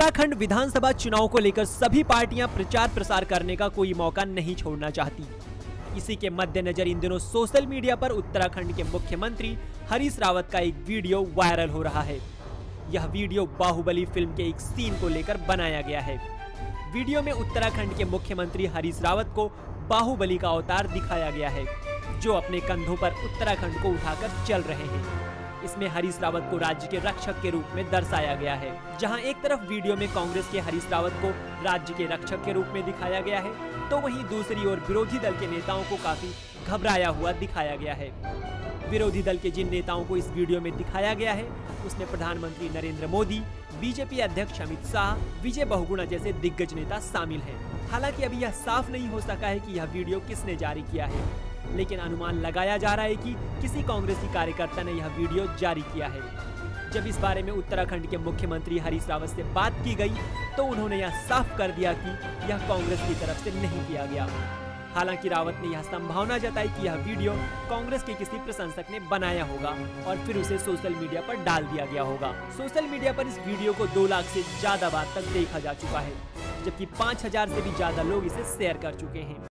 उत्तराखंड विधानसभा चुनाव को लेकर सभी पार्टियां प्रचार प्रसार करने का कोई मौका नहीं छोड़ना चाहती। इसी के मद्देनजर इन दिनों सोशल मीडिया पर उत्तराखंड के मुख्यमंत्री हरीश रावत का एक वीडियो वायरल हो रहा है। यह वीडियो बाहुबली फिल्म के एक सीन को लेकर बनाया गया है। वीडियो में उत्तराखंड के मुख्यमंत्री हरीश रावत को बाहुबली का अवतार दिखाया गया है, जो अपने कंधों पर उत्तराखंड को उठाकर चल रहे हैं। इसमें हरीश रावत को राज्य के रक्षक के रूप में दर्शाया गया है। जहां एक तरफ वीडियो में कांग्रेस के हरीश रावत को राज्य के रक्षक के रूप में दिखाया गया है, तो वहीं दूसरी ओर विरोधी दल के नेताओं को काफी घबराया हुआ दिखाया गया है। विरोधी दल के जिन नेताओं को इस वीडियो में दिखाया गया है, उसमें प्रधानमंत्री नरेंद्र मोदी, बीजेपी अध्यक्ष अमित शाह, विजय बहुगुणा जैसे दिग्गज नेता शामिल हैं। हालांकि अभी यह साफ नहीं हो सका है कि यह वीडियो किसने जारी किया है, लेकिन अनुमान लगाया जा रहा है कि किसी कांग्रेसी कार्यकर्ता ने यह वीडियो जारी किया है। जब इस बारे में उत्तराखंड के मुख्यमंत्री हरीश रावत से बात की गई, तो उन्होंने यह साफ कर दिया कि यह कांग्रेस की तरफ से नहीं किया गया। हालांकि रावत ने यह संभावना जताई कि यह वीडियो कांग्रेस के किसी प्रशंसक ने बनाया होगा और फिर उसे सोशल मीडिया पर डाल दिया गया होगा। सोशल मीडिया पर इस वीडियो को 2 लाख से ज्यादा बार तक देखा जा चुका है, जबकि 5000 से भी ज्यादा लोग इसे शेयर कर चुके हैं।